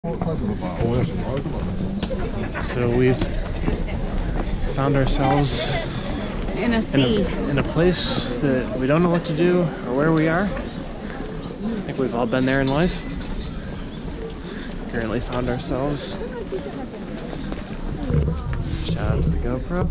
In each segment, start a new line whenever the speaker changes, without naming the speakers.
So we've found ourselves
in a sea.
In a place that we don't know what to do or where we are. I think we've all been there in life. Currently found ourselves. Shout out to the GoPro.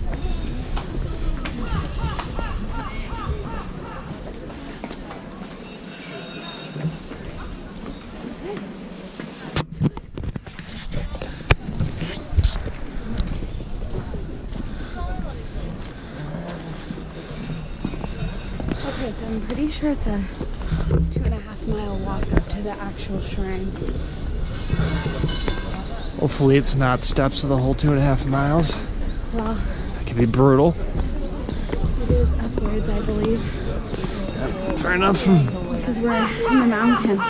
Okay, so I'm pretty sure it's a 2.5 mile walk up to the actual shrine.
Hopefully it's not steps of the whole 2.5 miles.
Well,
that could be brutal.
It is upwards, I believe.
Yep, fair enough.
Because we're in the mountain.